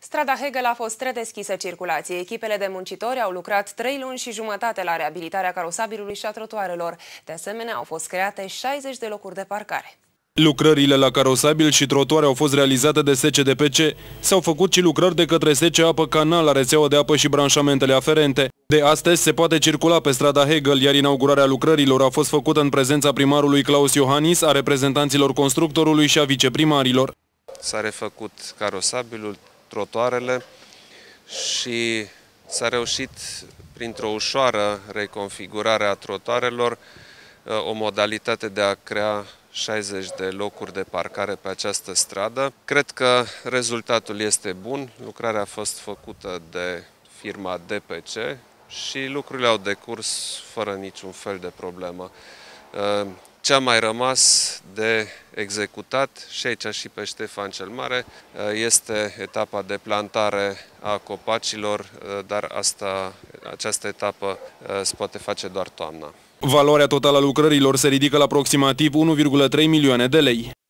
Strada Hegel a fost redeschisă circulației. Echipele de muncitori au lucrat 3 luni și jumătate la reabilitarea carosabilului și a trotuarelor. De asemenea, au fost create 60 de locuri de parcare. Lucrările la carosabil și trotuare au fost realizate de SCDPC. S-au făcut și lucrări de către SC Apă Canal la rețeaua de apă și branșamentele aferente. De astăzi se poate circula pe strada Hegel, iar inaugurarea lucrărilor a fost făcută în prezența primarului Claus Iohannis, a reprezentanților constructorului și a viceprimarilor. S-a refăcut carosabilul, trotuarele și s-a reușit, printr-o ușoară reconfigurare a trotuarelor, o modalitate de a crea 60 de locuri de parcare pe această stradă. Cred că rezultatul este bun. Lucrarea a fost făcută de firma DPC și lucrurile au decurs fără niciun fel de problemă. Ce a mai rămas de executat și aici și pe Ștefan cel Mare este etapa de plantare a copacilor, dar această etapă se poate face doar toamna. Valoarea totală a lucrărilor se ridică la aproximativ 1,3 milioane de lei.